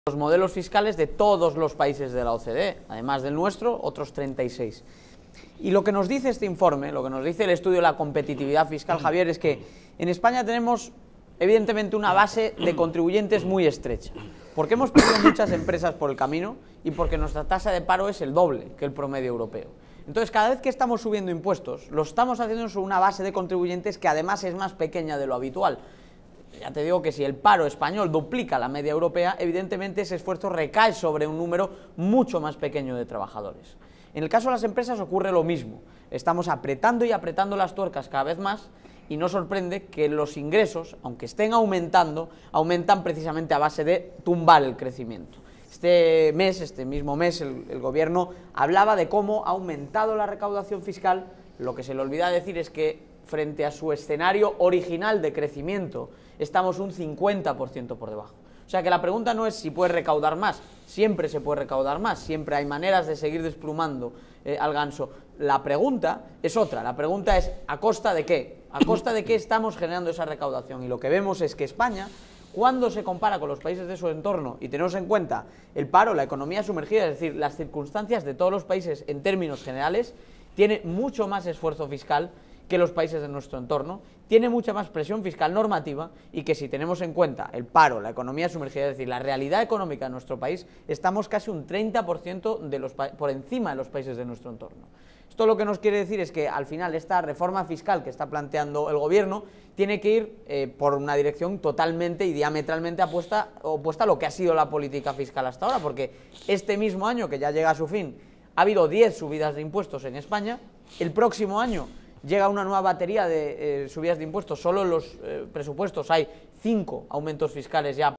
los modelos fiscales de todos los países de la OCDE, además del nuestro, otros 36. Y lo que nos dice este informe, lo que nos dice el estudio de la competitividad fiscal, Javier, es que en España tenemos evidentemente una base de contribuyentes muy estrecha, porque hemos perdido muchas empresas por el camino y porque nuestra tasa de paro es el doble que el promedio europeo. Entonces, cada vez que estamos subiendo impuestos, lo estamos haciendo sobre una base de contribuyentes que además es más pequeña de lo habitual. Ya te digo que si el paro español duplica la media europea, evidentemente ese esfuerzo recae sobre un número mucho más pequeño de trabajadores. En el caso de las empresas ocurre lo mismo. Estamos apretando y apretando las tuercas cada vez más y no sorprende que los ingresos, aunque estén aumentando, aumentan precisamente a base de tumbar el crecimiento. Este mismo mes, el gobierno hablaba de cómo ha aumentado la recaudación fiscal. Lo que se le olvida decir es que frente a su escenario original de crecimiento, estamos un 50% por debajo. O sea que la pregunta no es si puede recaudar más, siempre se puede recaudar más, siempre hay maneras de seguir desplumando al ganso. La pregunta es otra, la pregunta es ¿a costa de qué? ¿A costa de qué estamos generando esa recaudación? Y lo que vemos es que España, cuando se compara con los países de su entorno y tenemos en cuenta el paro, la economía sumergida, es decir, las circunstancias de todos los países en términos generales, tiene mucho más esfuerzo fiscal que los países de nuestro entorno, tiene mucha más presión fiscal normativa y que si tenemos en cuenta el paro, la economía sumergida, es decir, la realidad económica de nuestro país, estamos casi un 30% por encima de los países de nuestro entorno. Esto lo que nos quiere decir es que al final esta reforma fiscal que está planteando el gobierno tiene que ir por una dirección totalmente y diametralmente opuesta a lo que ha sido la política fiscal hasta ahora, porque este mismo año, que ya llega a su fin, ha habido 10 subidas de impuestos en España, el próximo año llega una nueva batería de subidas de impuestos, solo en los presupuestos hay 5 aumentos fiscales ya